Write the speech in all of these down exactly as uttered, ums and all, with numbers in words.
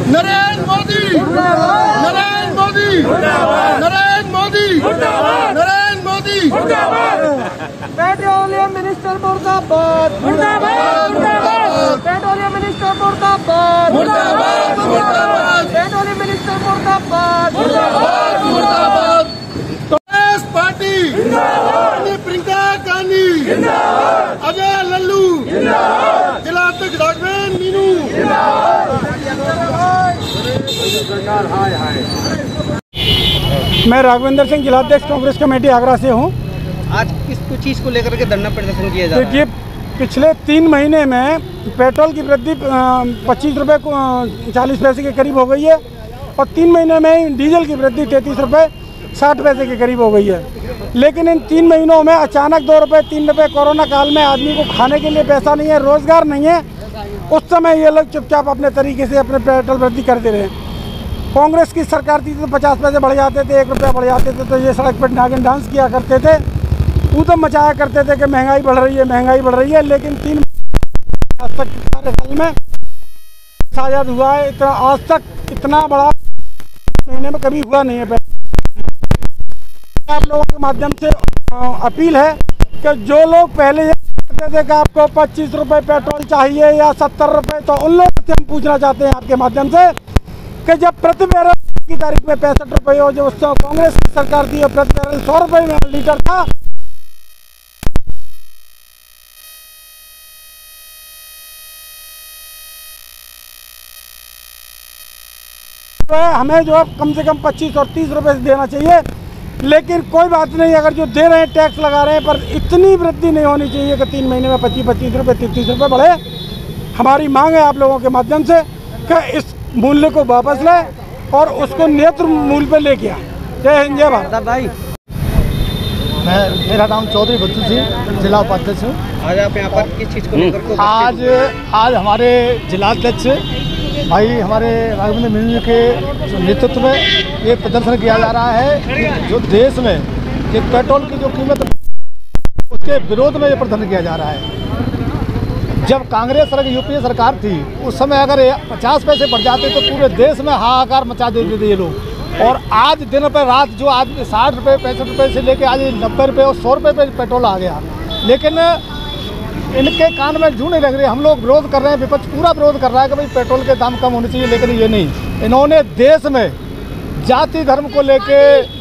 Narendra Modi, Narendra Modi, Narendra Modi, Narendra Modi. Petroleum minister मुर्दाबाद, petroleum minister मुर्दाबाद, petroleum minister मुर्दाबाद, कांग्रेस पार्टी, प्रियंका गांधी, अजय लल्लू, जिला अध्यक्ष राघवेंद्र मीनू। मैं राघवेंद्र सिंह, जिलाध्यक्ष कांग्रेस कमेटी आगरा से हूँ। आज किस चीज़ को लेकर के धरना प्रदर्शन किया जा रहा है? देखिए, पिछले तीन महीने में पेट्रोल की वृद्धि पच्चीस रुपये को चालीस पैसे के करीब हो गई है और तीन महीने में डीजल की वृद्धि तैंतीस रुपये साठ पैसे के करीब हो गई है। लेकिन इन तीन महीनों में अचानक दो रुपये तीन रुपये कोरोना काल में आदमी को खाने के लिए पैसा नहीं है, रोज़गार नहीं है, उस समय ये लोग चुपचाप अपने तरीके से अपने पेट्रोल वृद्धि करते रहे। कांग्रेस की सरकार थी तो पचास पैसे बढ़ जाते थे, एक रुपया बढ़ जाते थे तो ये सड़क पर नागिन डांस किया करते थे, ऊधम मचाया करते थे कि महंगाई बढ़ रही है, महंगाई बढ़ रही है। लेकिन तीन आज तक सारे साल में आज़ाद हुआ है, इतना आज तक इतना बड़ा महीने में कभी हुआ नहीं है। आप लोगों के माध्यम से अपील है कि जो लोग पहले ये कहते थे कि आपको पच्चीस रुपये पेट्रोल चाहिए या सत्तर रुपये, तो उन लोगों से हम पूछना चाहते हैं आपके माध्यम से कि जब प्रति बैरल की तारीख में पैंसठ रुपये हो, जो उस कांग्रेस की सरकार थी, प्रति बैरल सौ रुपये में लीटर था, हमें जो कम से कम पच्चीस और तीस रुपये देना चाहिए। लेकिन कोई बात नहीं, अगर जो दे रहे हैं टैक्स लगा रहे हैं, पर इतनी वृद्धि नहीं होनी चाहिए कि तीन महीने में पच्चीस पच्चीस रुपये तीस तीस रुपये बढ़े। हमारी मांग है आप लोगों के माध्यम से कि इस मूल्य को वापस लें और उसको नेत्र मूल्य पे लेके आए। जय हिंद, जय भारत। भाई, मैं मेरा नाम चौधरी बच्चू सिंह, जिला उपाध्यक्ष हूँ। आज आप यहाँ पर किस चीज़ को लेकर के? आज आज हमारे जिलाध्यक्ष भाई हमारे राघवेंद्र मीनू के नेतृत्व में ये प्रदर्शन किया जा रहा है कि जो देश में कि पेट्रोल की जो कीमत उसके विरोध में ये प्रदर्शन किया जा रहा है। जब कांग्रेस सरकार यूपीए सरकार थी उस समय अगर पचास पैसे बढ़ जाते तो पूरे देश में हाहाकार मचा देते थे ये लोग। और आज दिन पर रात जो आज साठ रुपये पैंसठ रुपये से लेके आज नब्बे रुपये और सौ रुपये पे पेट्रोल आ गया। लेकिन इनके कान में जू नहीं लग रही। हम लोग विरोध कर रहे हैं, विपक्ष पूरा विरोध कर रहा है कि भाई पेट्रोल के दाम कम होने चाहिए, लेकिन ये नहीं। इन्होंने देश में जाति धर्म को लेके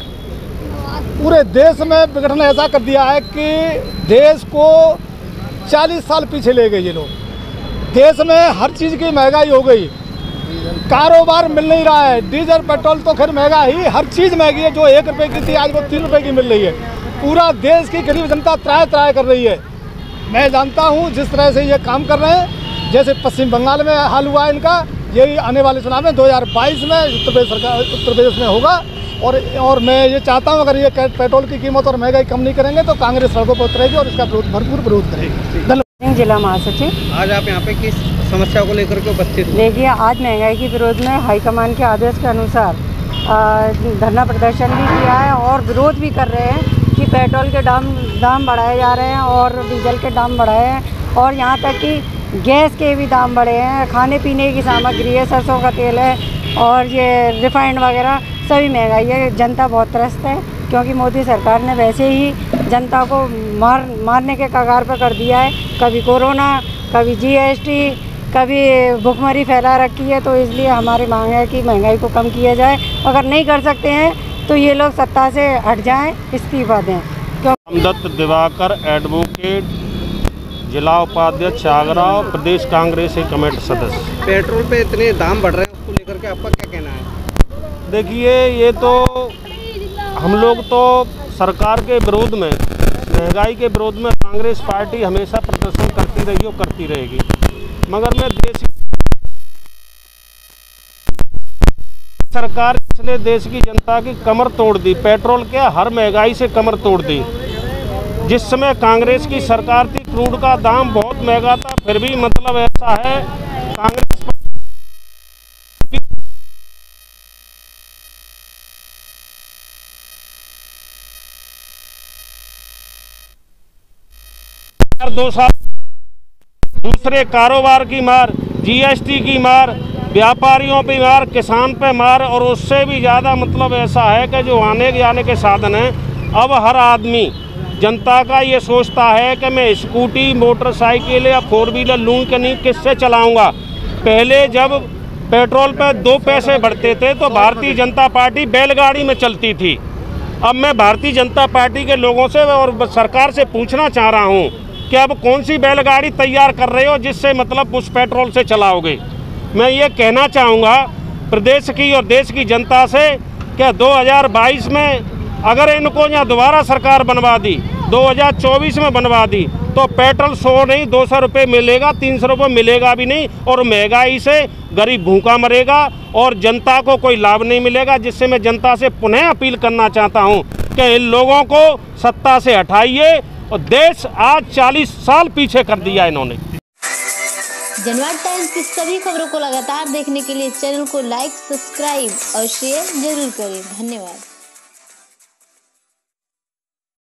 पूरे देश में विघटन ऐसा कर दिया है कि देश को चालीस साल पीछे ले गए ये लोग। देश में हर चीज़ की महंगाई हो गई, कारोबार मिल नहीं रहा है। डीजल पेट्रोल तो खैर महंगा ही, हर चीज़ महंगी है। जो एक रुपये की थी आज वो तीन रुपये की मिल रही है। पूरा देश की गरीब जनता त्राय त्राय कर रही है। मैं जानता हूँ जिस तरह से ये काम कर रहे हैं, जैसे पश्चिम बंगाल में हाल हुआ इनका, यही आने वाले चुनाव में दो हज़ार बाईस में उत्तर प्रदेश सरकार उत्तर प्रदेश में होगा। और और मैं ये चाहता हूँ अगर ये पेट्रोल की कीमत और महंगाई कम नहीं करेंगे तो कांग्रेस सड़कों पर उतरेगी और इसका भरपूर विरोध करेगी। धन्यवाद। जिला महासचिव, आज आप यहाँ पे किस समस्या को लेकर के उपस्थित? देखिए, आज महंगाई के विरोध में हाईकमान के आदेश के अनुसार धरना प्रदर्शन भी किया है और विरोध भी कर रहे हैं कि पेट्रोल के दाम दाम बढ़ाए जा रहे हैं और डीजल के दाम बढ़ाए हैं और यहाँ तक कि गैस के भी दाम बढ़े हैं। खाने पीने की सामग्री है, सरसों का तेल है और ये रिफाइंड वगैरह सभी महंगाई है। जनता बहुत त्रस्त है क्योंकि मोदी सरकार ने वैसे ही जनता को मार मारने के कगार पर कर दिया है। कभी कोरोना, कभी जीएसटी, कभी भुखमरी फैला रखी है। तो इसलिए हमारी मांग है कि महंगाई को कम किया जाए। अगर नहीं कर सकते हैं तो ये लोग सत्ता से हट जाएं, इस्तीफा दें। रामदत्त दिवाकर, एडवोकेट, जिला उपाध्यक्ष आगरा, प्रदेश कांग्रेस कमेटी सदस्य। पेट्रोल पे इतने दाम बढ़ रहे हैं, उसको लेकर के आपका क्या कहना है? देखिए, ये तो हम लोग तो सरकार के विरोध में, महंगाई के विरोध में कांग्रेस पार्टी हमेशा प्रदर्शन करती रही और करती रहेगी। मगर मैं देश सरकार इसने देश की जनता की कमर तोड़ दी। पेट्रोल क्या, हर महंगाई से कमर तोड़ दी। जिस समय कांग्रेस की सरकार थी, क्रूड का दाम बहुत महंगा था, फिर भी मतलब ऐसा है कांग्रेस दो साल दूसरे कारोबार की मार, जीएसटी की मार, व्यापारियों पे मार, किसान पे मार, और उससे भी ज़्यादा मतलब ऐसा है कि जो आने जाने के साधन हैं, अब हर आदमी जनता का ये सोचता है कि मैं स्कूटी, मोटरसाइकिल या फोर व्हीलर लूँ कि नहीं, किससे चलाऊँगा। पहले जब पेट्रोल पे दो पैसे बढ़ते थे तो भारतीय जनता पार्टी बैलगाड़ी में चलती थी। अब मैं भारतीय जनता पार्टी के लोगों से और सरकार से पूछना चाह रहा हूँ कि अब कौन सी बैलगाड़ी तैयार कर रहे हो जिससे मतलब उस पेट्रोल से चलाओगे। मैं ये कहना चाहूँगा प्रदेश की और देश की जनता से कि दो हज़ार बाईस में अगर इनको यहाँ दोबारा सरकार बनवा दी, दो हज़ार चौबीस में बनवा दी, तो पेट्रोल सौ नहीं दो सौ रुपये मिलेगा, तीन सौ रुपये मिलेगा भी नहीं, और महंगाई से गरीब भूखा मरेगा और जनता को कोई लाभ नहीं मिलेगा। जिससे मैं जनता से पुनः अपील करना चाहता हूँ कि इन लोगों को सत्ता से हटाइए, और देश आज चालीस साल पीछे कर दिया इन्होंने। जनवाद टाइम्स की सभी खबरों को लगातार देखने के लिए चैनल को लाइक, सब्सक्राइब और शेयर जरूर करें। धन्यवाद।